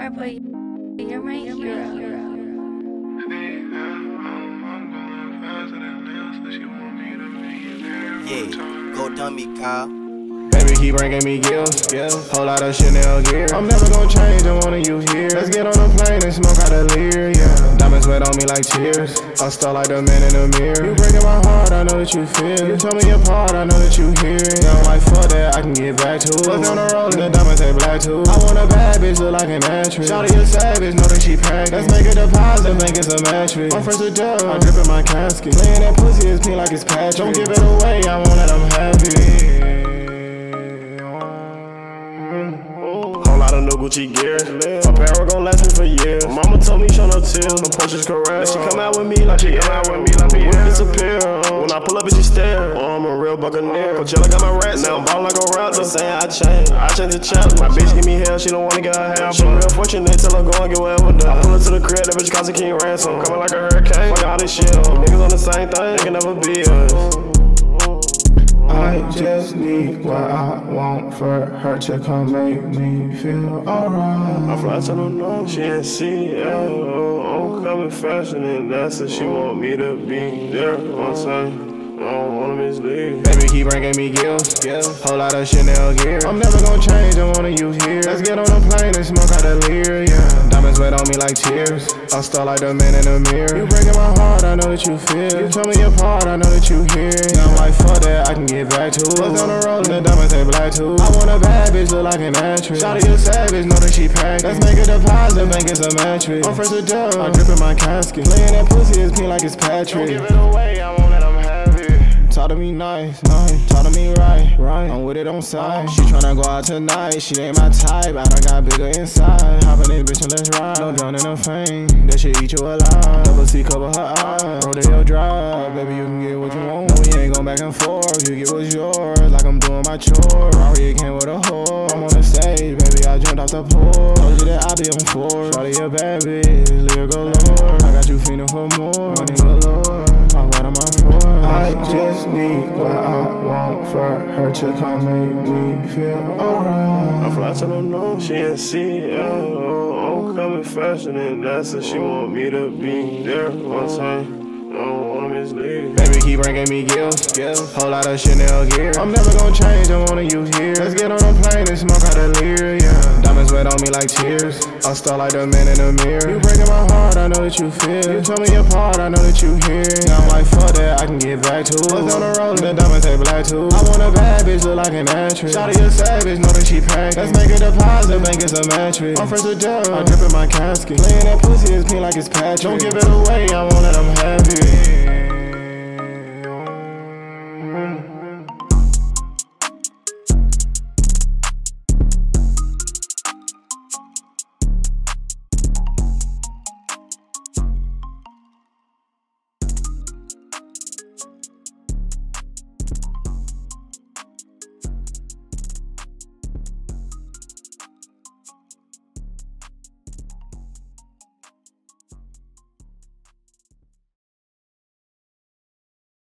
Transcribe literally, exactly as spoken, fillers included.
rapper, you're my hero. Yeah, go dummy, Kyle. Baby keep bringing me gifts, gifts. Whole lot of Chanel gear. I'm never gonna change, I wanted you here. Let's get on the plane and smoke out a leer, yeah. Diamonds wet on me like tears. I star like the man in the mirror. You breaking my heart, I know that you feel. You tell me apart, I know that you hear. Yeah, I'm like, fuck that, I can get back to it. Look on the road and the diamonds say black too. I want a bad bitch, look like an actress. Shawty a savage, know that she packed. Let's make a deposit, make it some mattress. I'm first to death, I drip in my casket. Playing that pussy is pink like it's Patrick. Don't give it away, I won't let them have it. No Gucci gear, apparel gon' last me for years. Mama told me show no tears, no purchase correct. She come out with me like she come out with me like me. When disappear, when I pull up and she stare. Oh, I'm a real buccaneer. Coachella got my rats, now I'm ballin' like a rapper. Saying I change, I change the chapter. My bitch give me hell, she don't wanna get her half. She real fortunate, tell her go and get whatever done. I pull up to the crib, that bitch cost a king ransom. Coming like a hurricane, fuck all this shit. Niggas on the same thing, they can never be us. I just need what I want for her to come make me feel alright. I fly to the north, she ain't see it. I'm coming faster than that, so she want me to be there on time. I don't wanna mislead. Baby keep bringing me gifts, gifts. Whole lot of Chanel gear. I'm never gonna change, I wanted you here. Let's get on the plane and smoke out a leer, yeah. Diamonds wet on me like tears. I star like the man in the mirror. You breaking my heart, I know that you feel. You tell me apart, I know that you hear. Now I'm like, fuck that, I can get back to it. Look on the road and the diamonds say black too. I want a bad bitch, look like an actress. Shawty a savage, know that she packed. Let's make a deposit, make it some mattress. I'm first to death, I drip in my casket. Playing that pussy is pink like it's Patrick. Don't give it away, I won't let them have it. Talk to me nice, nice. Talk to me right, right. I'm with it on side. She tryna go out tonight, she ain't my type. I done got bigger inside. Hop in this bitch and let's ride. No drown in the fame, that shit eat you alive. Double C cover her eyes, Rodeo drive. Baby, you can get what you want. No, we ain't going back and forth. You get what's yours, like I'm doing my chore. Rory came with a whore. I'm on the stage, baby, I jumped off the pole. Told you that I be on four. Shawty a bad bitch, lyrical lord. I got you feeling for more. Money galore, I'm right on my floor. I just need what I want for her to come make me feel alright. I fly to the north, she ain't see it. I'm coming faster than that, so she want me to be there on time. I don't wanna mislead. Baby keep bringing me gifts, gifts. Whole lot of Chanel gear. I'm never gonna change, I wanted you here. Let's get on the plane and smoke out a leer, yeah. Diamonds wet on me like tears. I star like the man in the mirror. You breaking my heart, I know that you feel. You tell me apart, I know that you hear. Now I'm like, fuck that, I can get back to it. Look on the road and the diamonds say black too. I want a bad bitch, look like an actress. Shawty a savage, know that she packed. Let's make a deposit, make it some mattress. I'm first to death, I drip in my casket. Playing that pussy is pink like it's Patrick. Don't give it away, I won't let them have it.